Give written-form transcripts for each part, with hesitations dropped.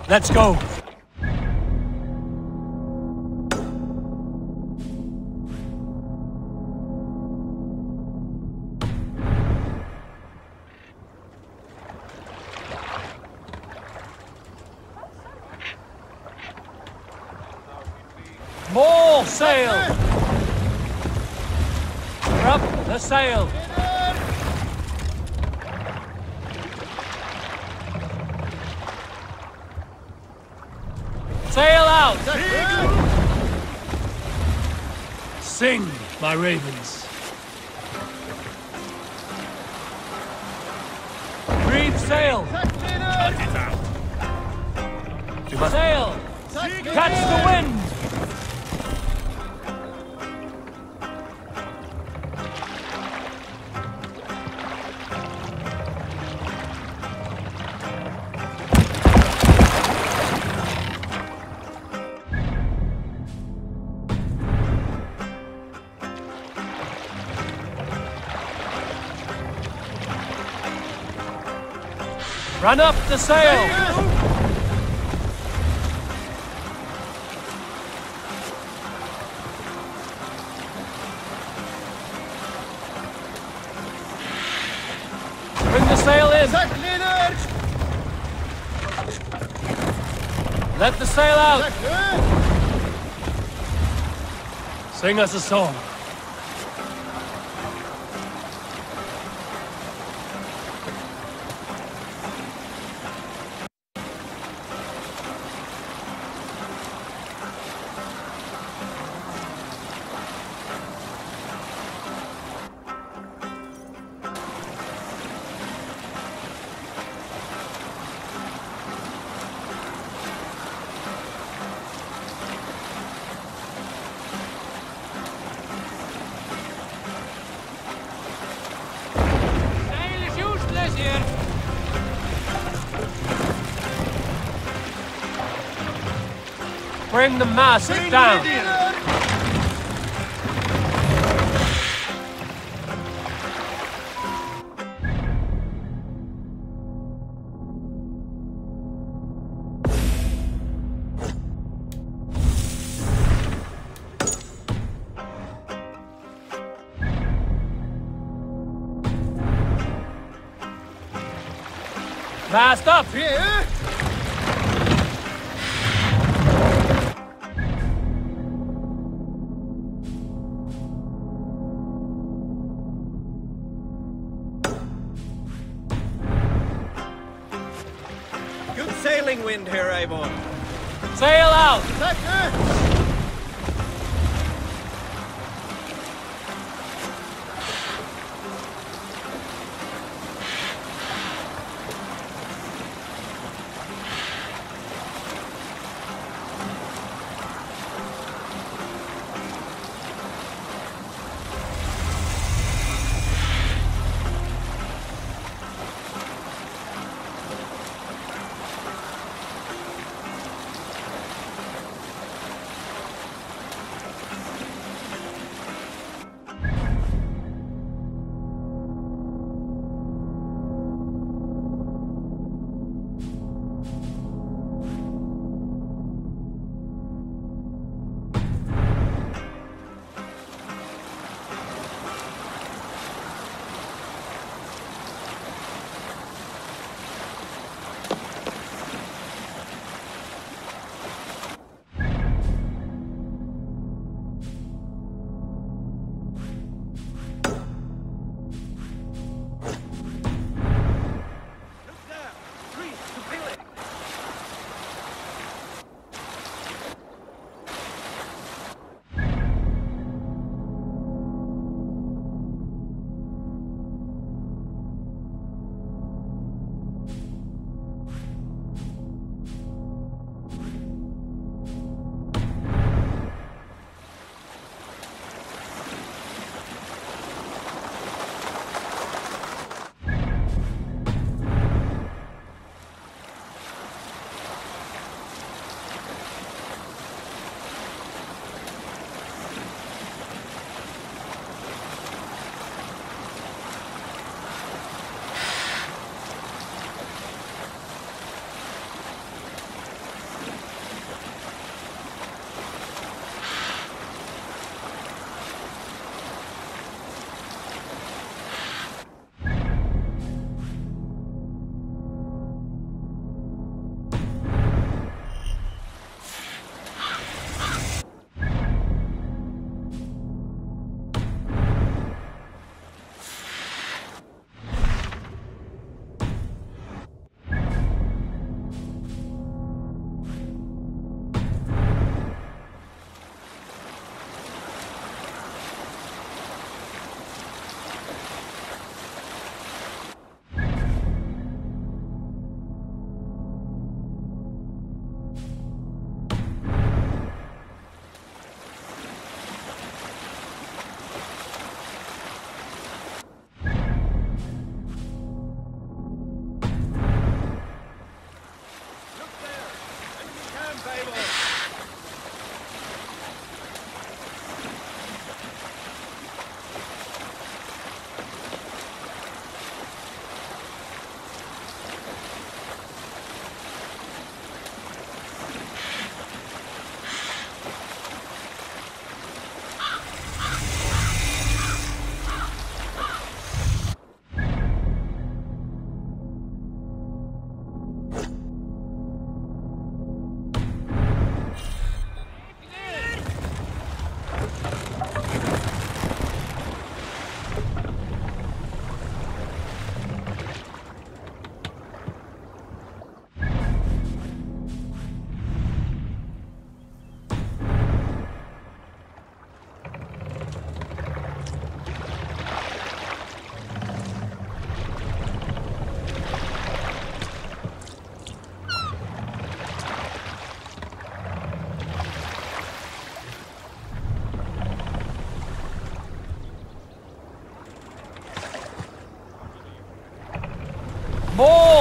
Let's go. More sail! We're up the sail! Sail out! Sing, my ravens. Breathe sail! Cut it out! Sail! Catch the wind! Run up the sail! Bring the sail in! Let the sail out! Sing us a song. Bring the mast down. Mast up! Here! Good sailing wind here, Eivor. Sail out!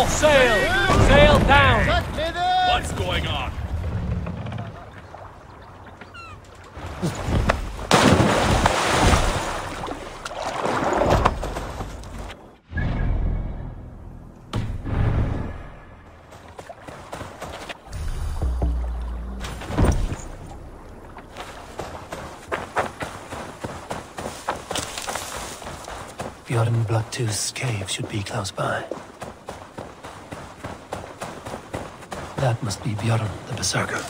sail! Sail down! What's going on? Bjorn Bloodtooth's cave should be close by. That must be Bjorn the Berserker.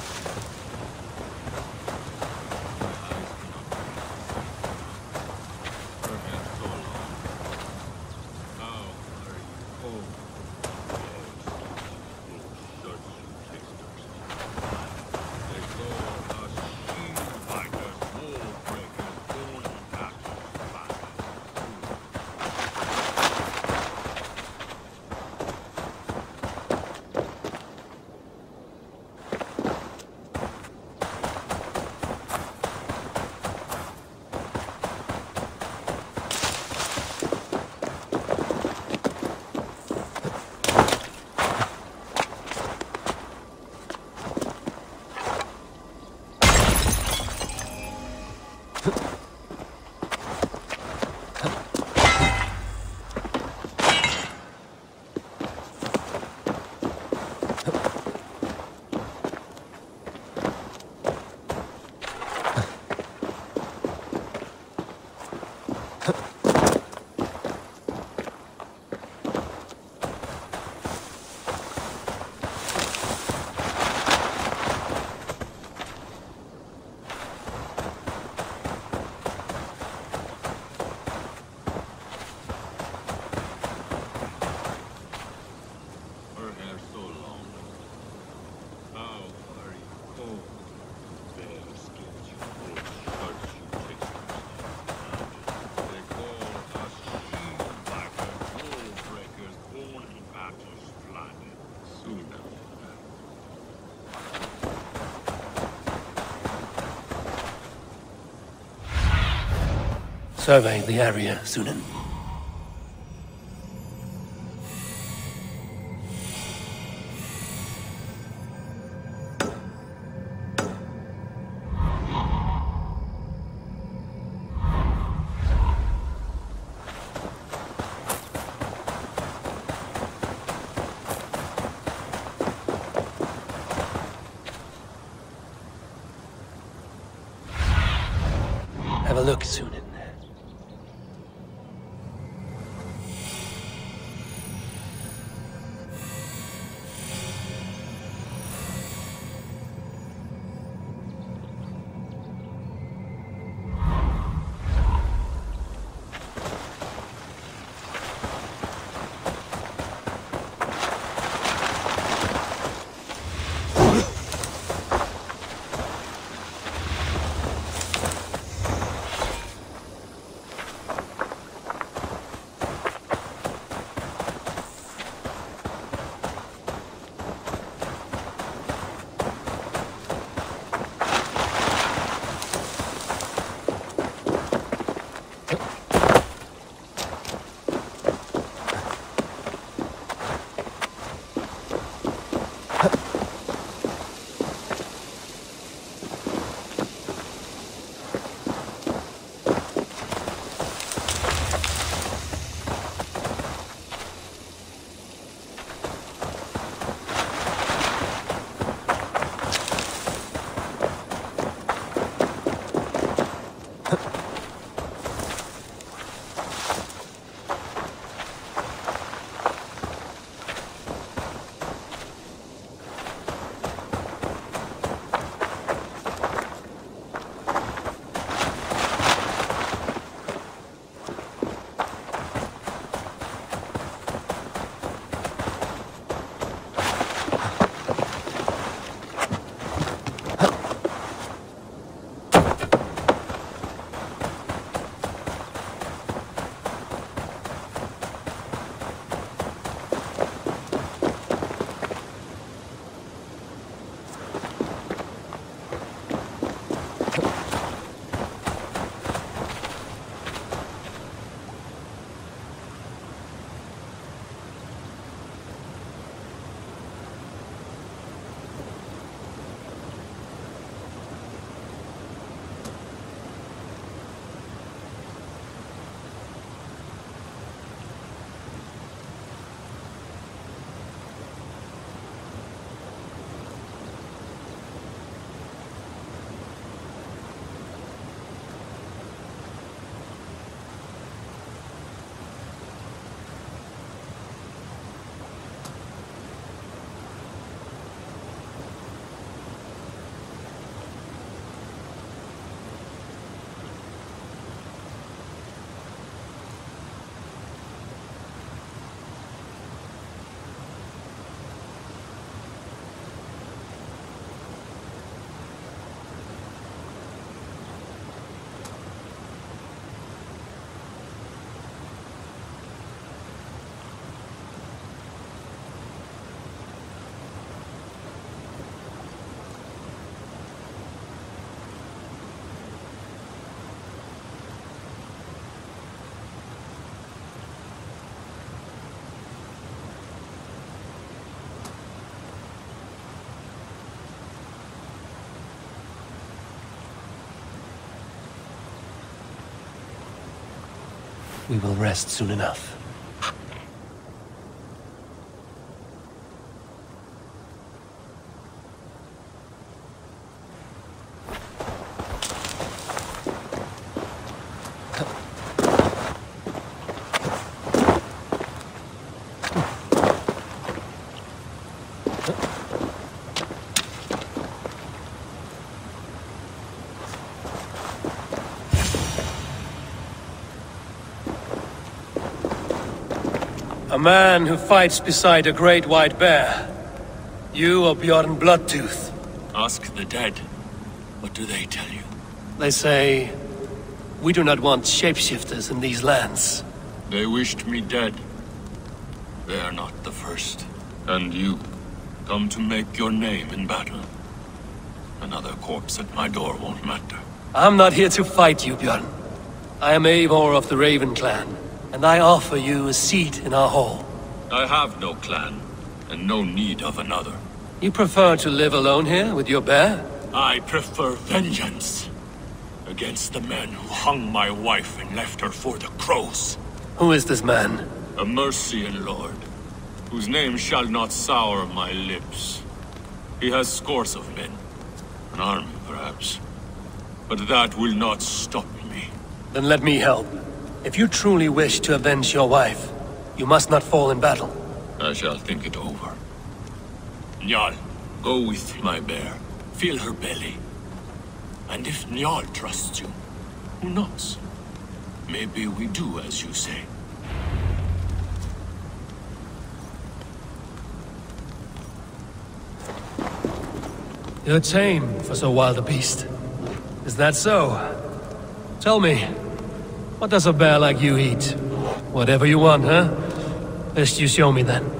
Survey the area, Sunan. Have a look, Sunan. we will rest soon enough. A man who fights beside a great white bear. You are Bjorn Bloodtooth. Ask the dead. What do they tell you? They say, we do not want shapeshifters in these lands. They wished me dead. They are not the first. And you, come to make your name in battle. Another corpse at my door won't matter. I'm not here to fight you, Bjorn. I am Eivor of the Raven clan, and I offer you a seat in our hall. I have no clan, and no need of another. You prefer to live alone here with your bear? I prefer vengeance. Against the men who hung my wife and left her for the crows. Who is this man? A Mercian lord, whose name shall not sour my lips. He has scores of men. An army, perhaps. But that will not stop me. Then let me help. If you truly wish to avenge your wife, you must not fall in battle. I shall think it over. Njal, go with my bear. Feel her belly. And if Njal trusts you, who knows? Maybe we do as you say. You're tame for so wild a beast. Is that so? Tell me, what does a bear like you eat? Whatever you want, huh? Best you show me then.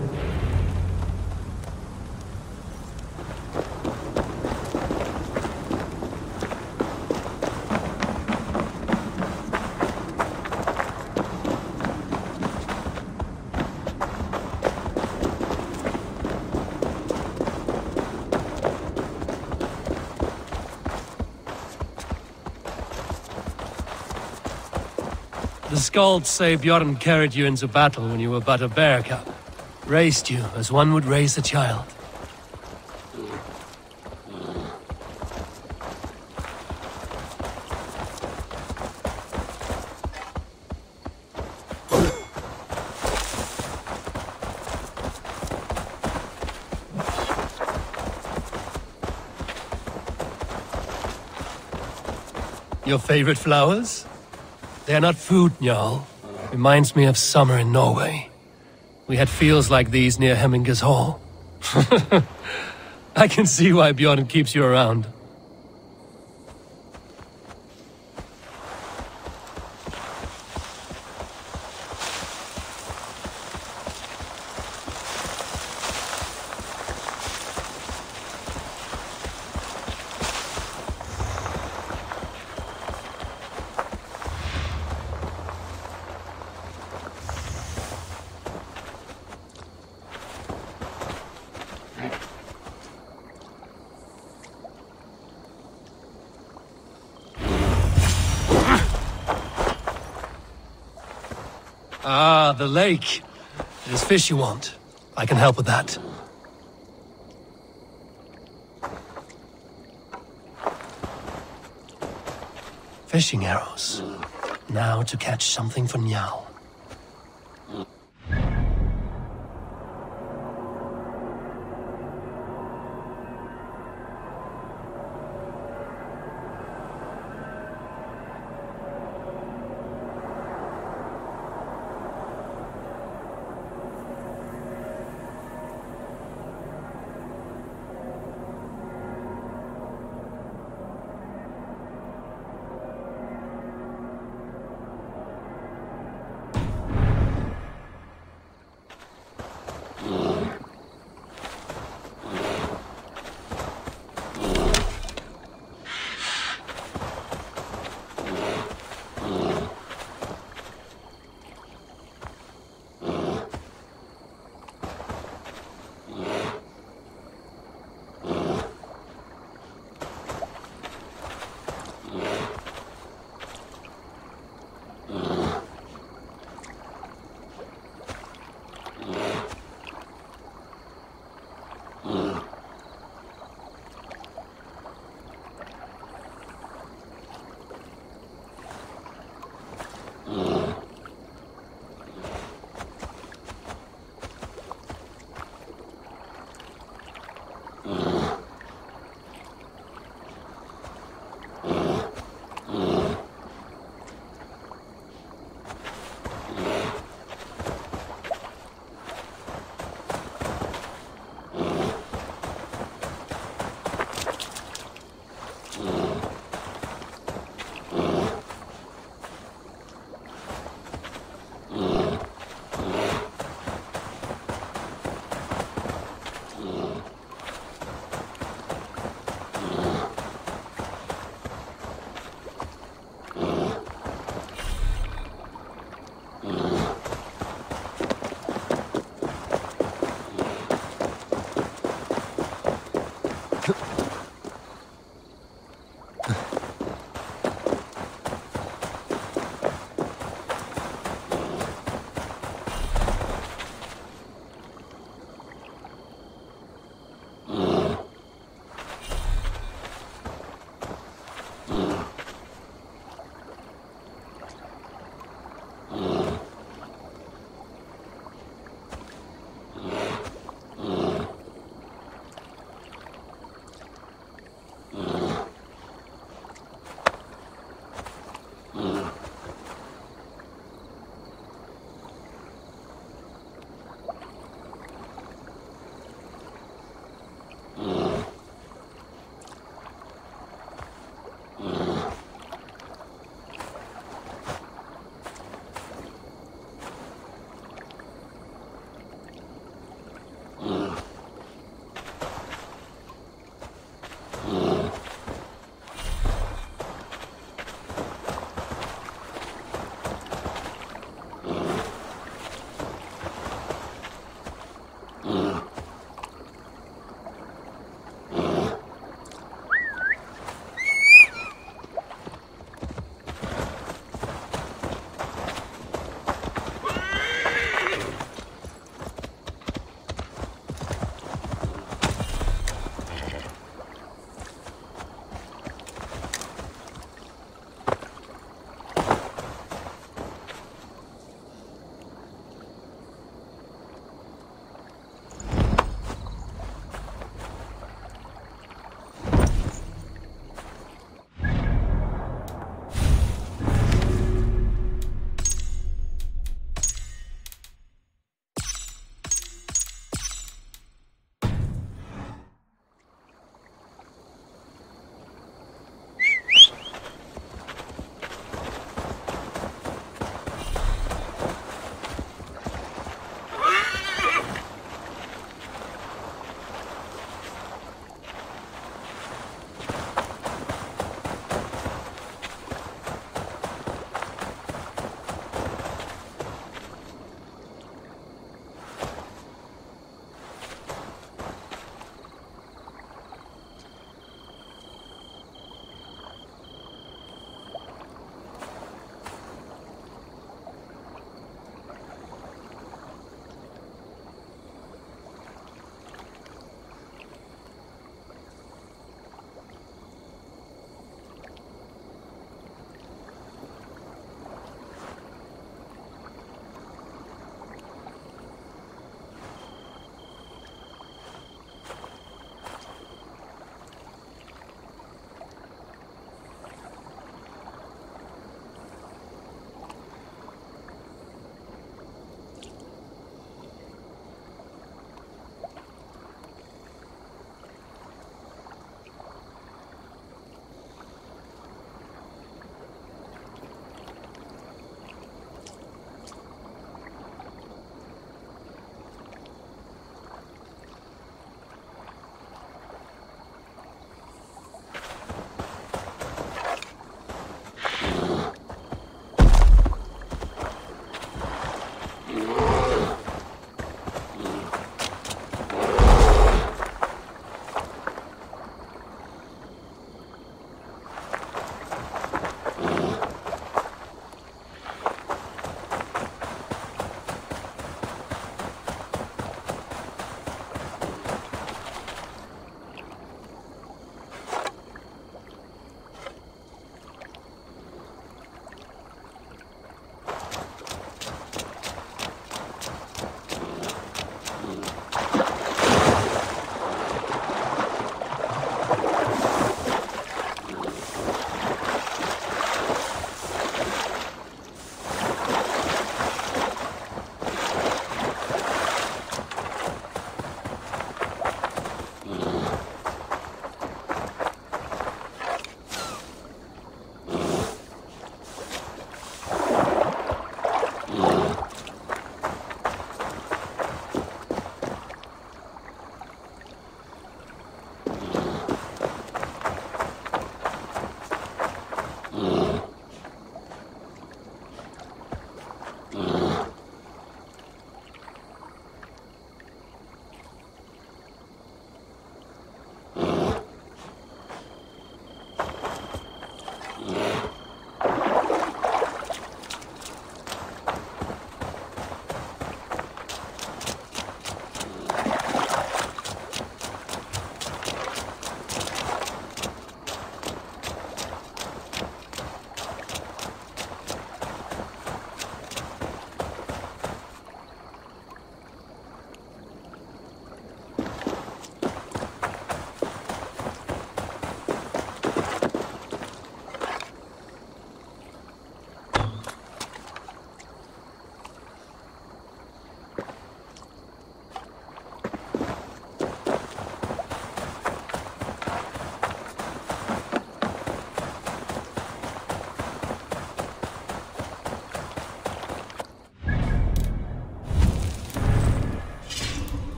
The Skalds say Bjorn carried you into battle when you were but a bear cub. Raised you as one would raise a child. Your favorite flowers? They are not food, Njal. Reminds me of summer in Norway. We had fields like these near Hemminger's Hall. I can see why Bjorn keeps you around. Ah, the lake. It is fish you want. I can help with that. Fishing arrows. Now to catch something for Njal.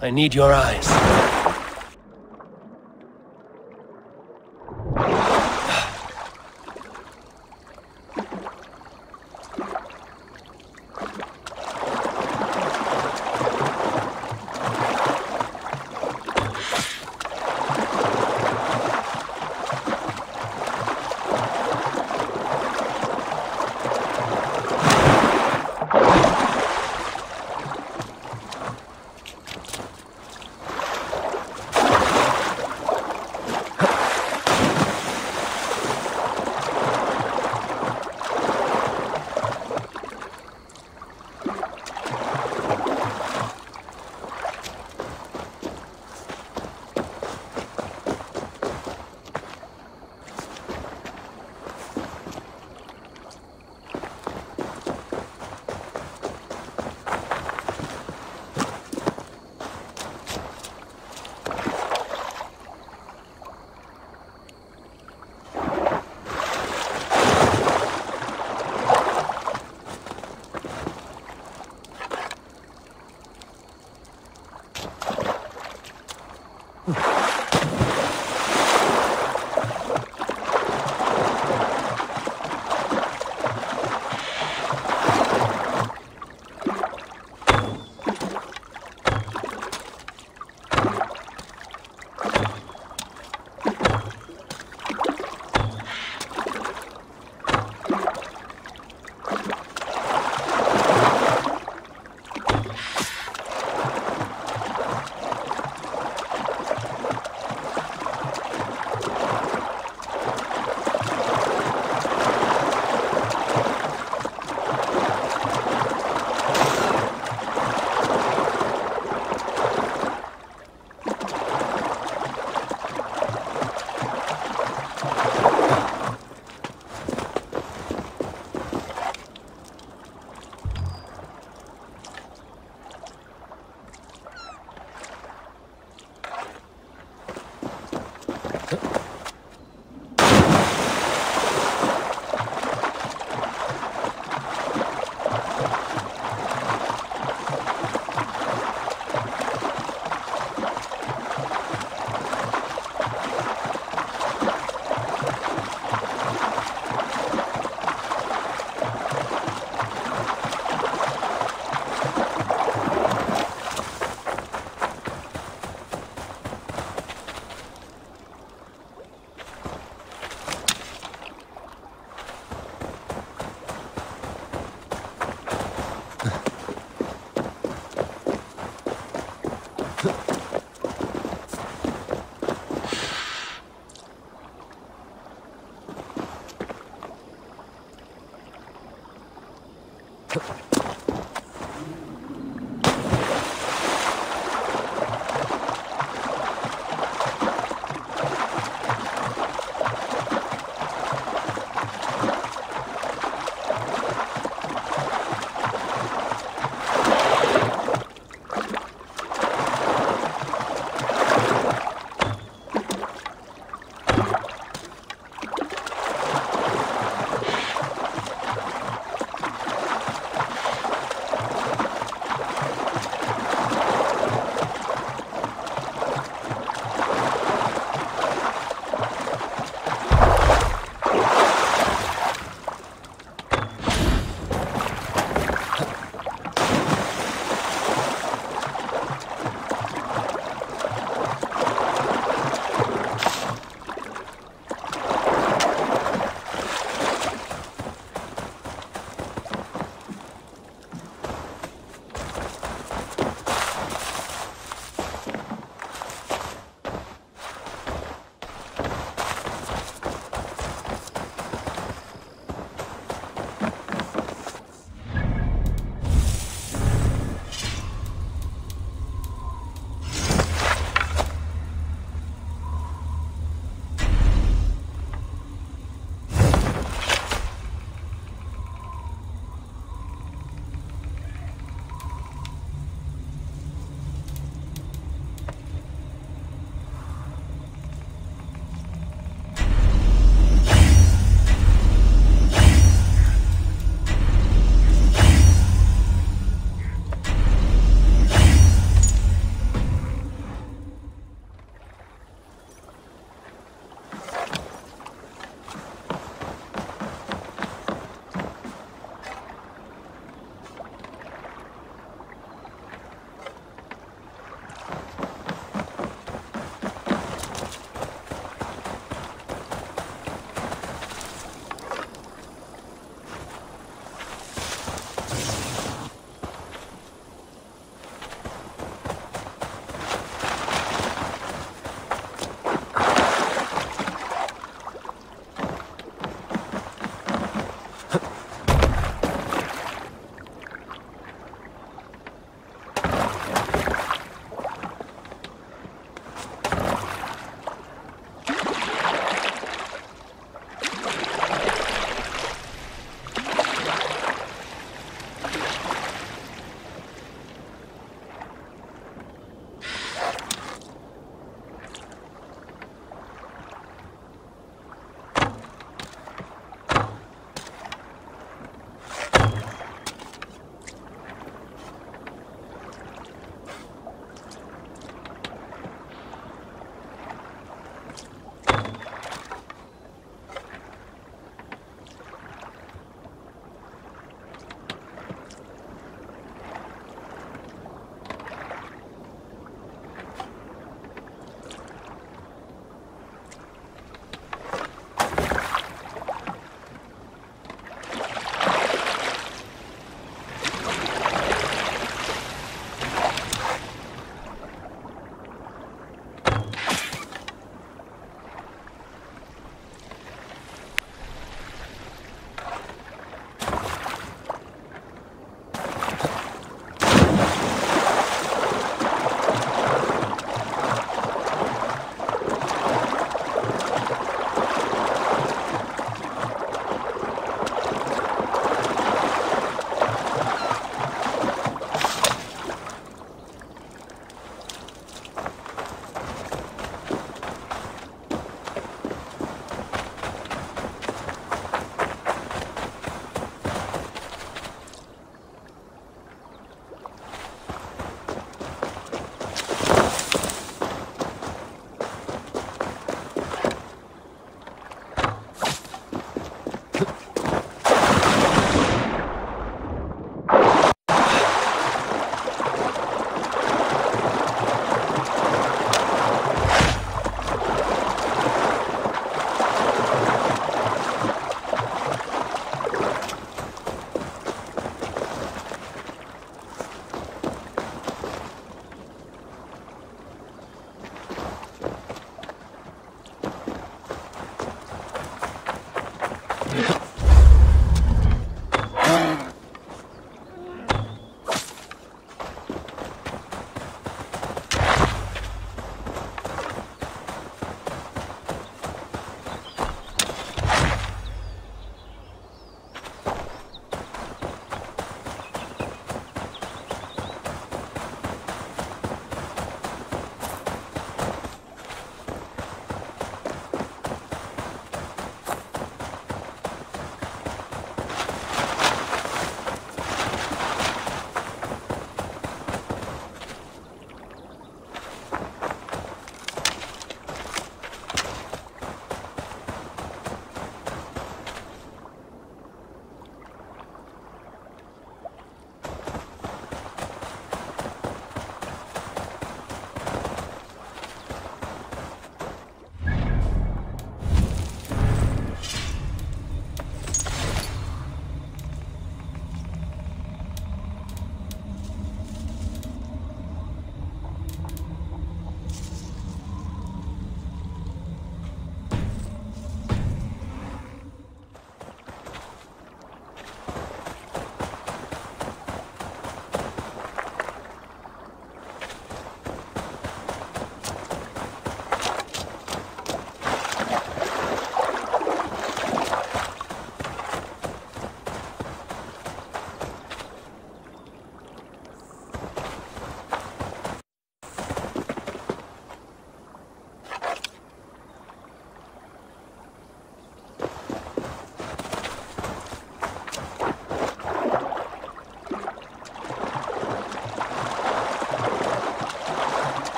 I need your eyes.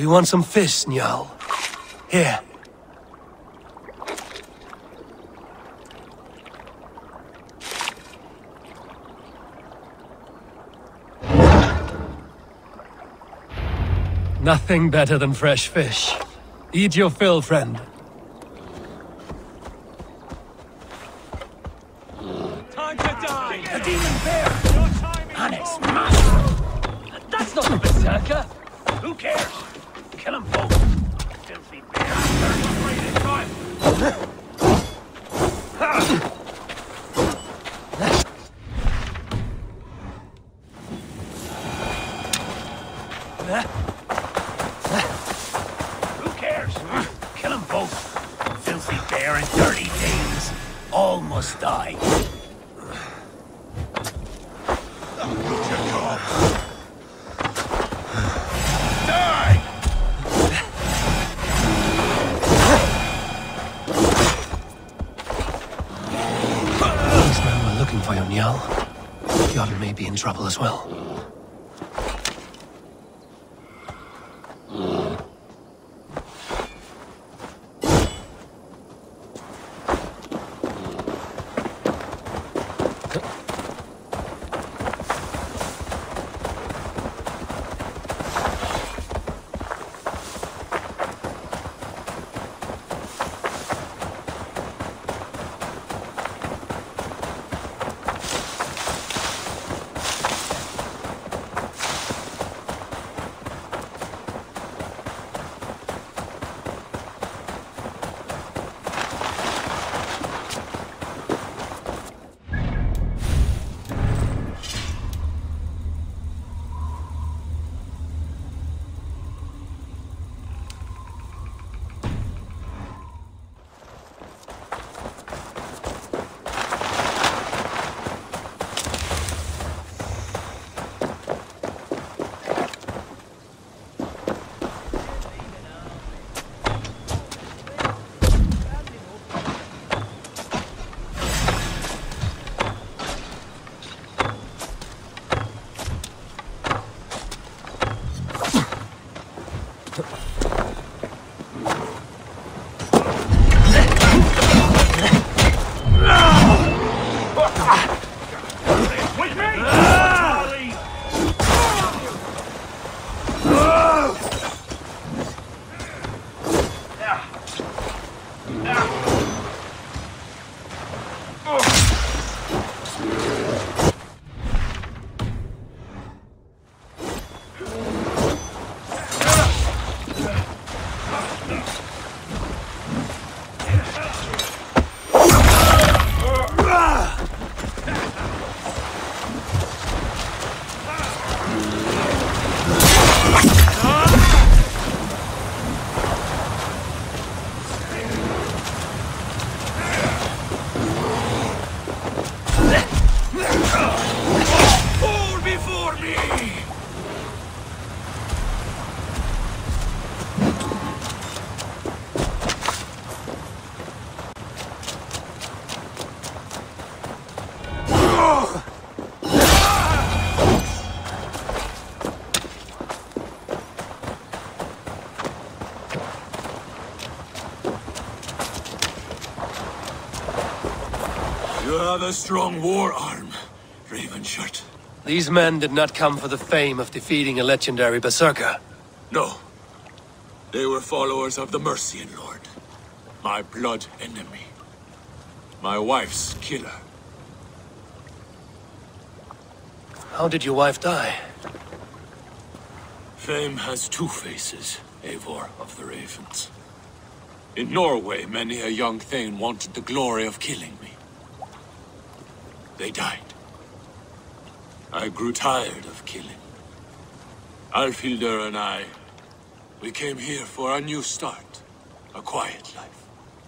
Do you want some fish, Njal? Here. Nothing better than fresh fish. Eat your fill, friend. Time to die! A demon bear! Your time is Onyx, over. master! That's not a berserker! Who cares? Kill them both! Filthy bear! Dirty crime! Who cares? Kill them both! Filthy bear and dirty Danes! All must die! These men were looking for you, Njal. Jan may be in trouble as well. You have a strong war arm, Ravenshirt. These men did not come for the fame of defeating a legendary berserker. No. They were followers of the Mercian Lord. My blood enemy. My wife's killer. How did your wife die? Fame has two faces, Eivor of the Ravens. In Norway, many a young thane wanted the glory of killing me. They died. I grew tired of killing. Alfhildr and I, we came here for a new start. A quiet life.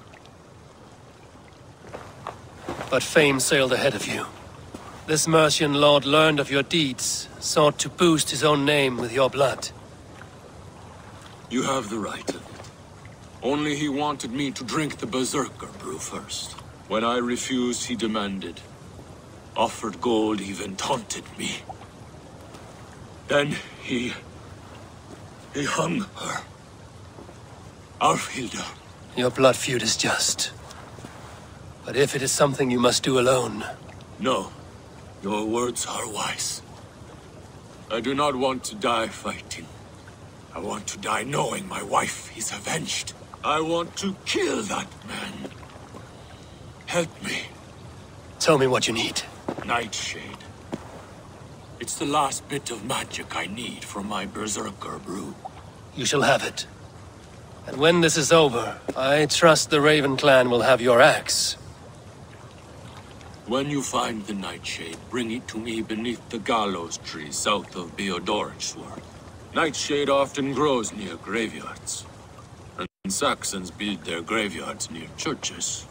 But fame sailed ahead of you. This Mercian lord learned of your deeds, sought to boost his own name with your blood. You have the right of it. Only he wanted me to drink the Berserker brew first. When I refused, he demanded. Offered gold, even taunted me. Then he He hung her. Alfhilda. Your blood feud is just. But if it is something you must do alone... No. Your words are wise. I do not want to die fighting. I want to die knowing my wife is avenged. I want to kill that man. Help me. Tell me what you need. Nightshade. It's the last bit of magic I need for my Berserker brew. You shall have it. And when this is over, I trust the Raven clan will have your axe. When you find the Nightshade, bring it to me beneath the gallows tree south of Beodorichtsward. Nightshade often grows near graveyards. And Saxons build their graveyards near churches.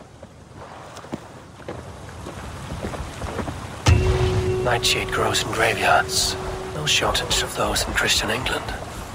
Nightshade grows in graveyards. No shortage of those in Christian England.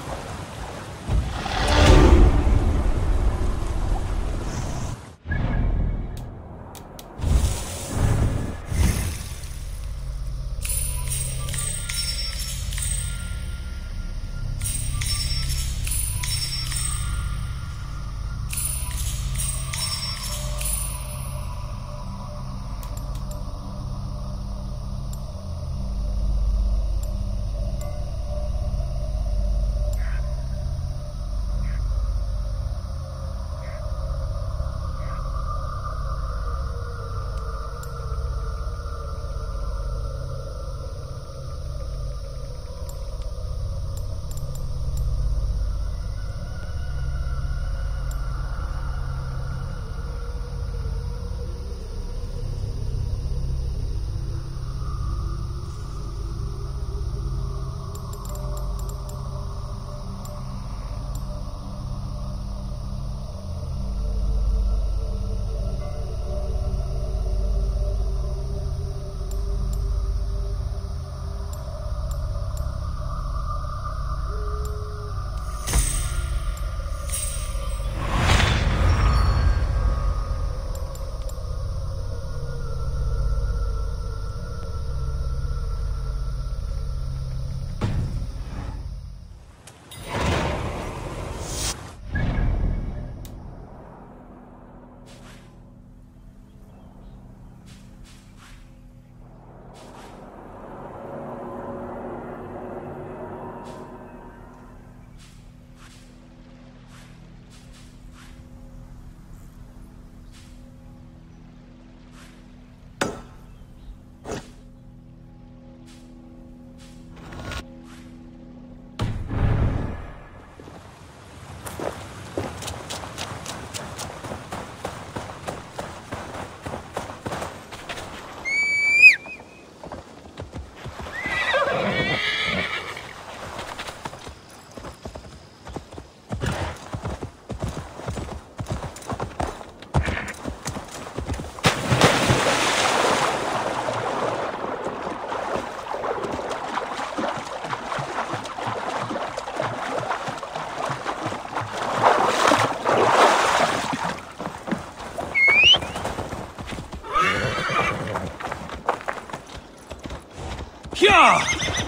Yeah!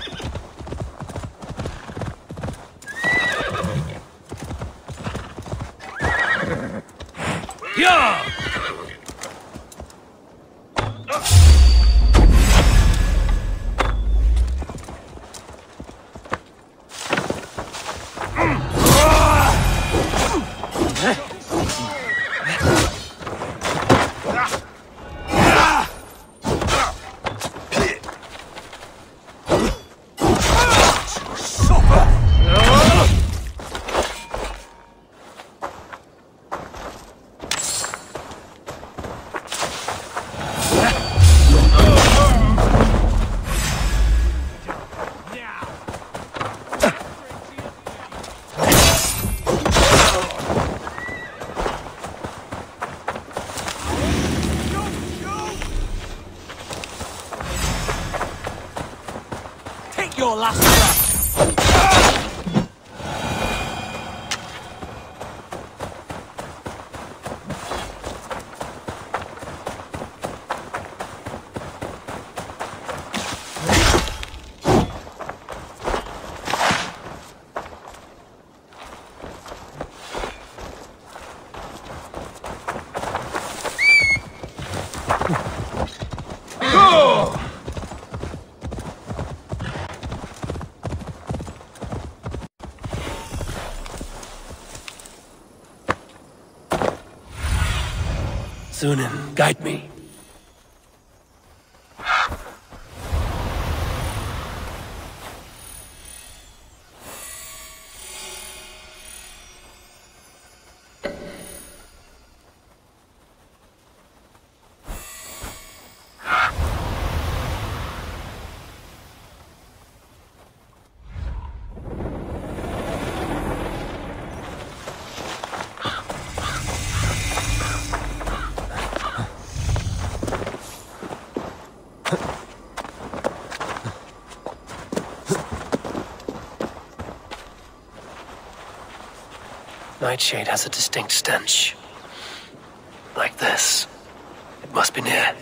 Yeah! Your last breath. Sunan, guide me. Nightshade has a distinct stench. Like this. It must be near.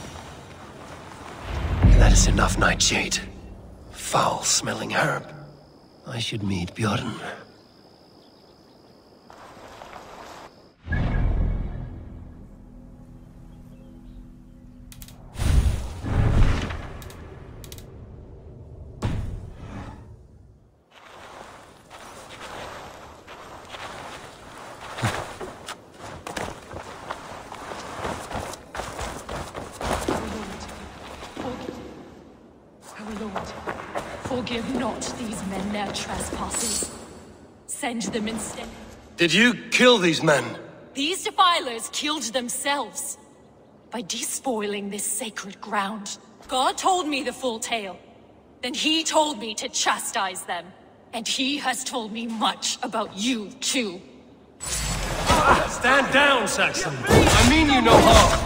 That is enough, Nightshade. Foul-smelling herb. I should meet Bjorn. Forgive not these men their trespasses. Send them instead. Did you kill these men? These defilers killed themselves by despoiling this sacred ground. God told me the full tale. Then he told me to chastise them. And he has told me much about you, too. Stand down, Saxon. I mean you no harm.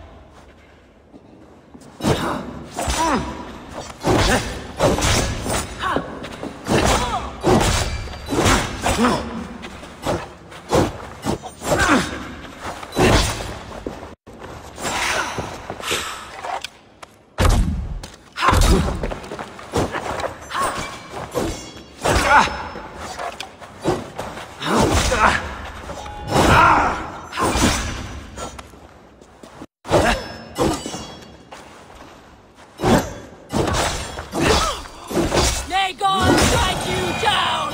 May God strike you down!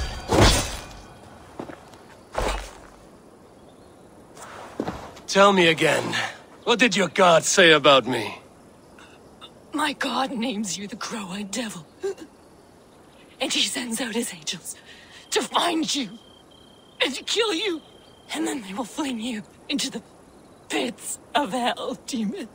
Tell me again. What did your god say about me? My God names you the Crow-Eyed Devil. And he sends out his angels to find you and to kill you. And then they will fling you into the pits of hell, demon.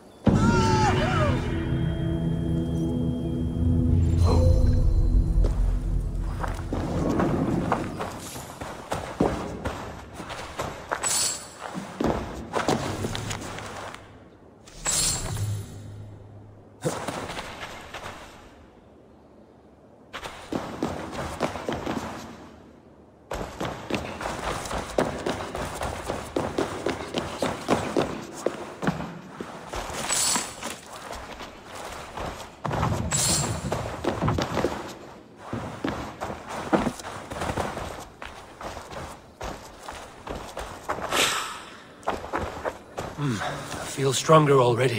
I feel stronger already.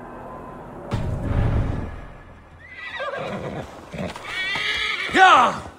Yeah!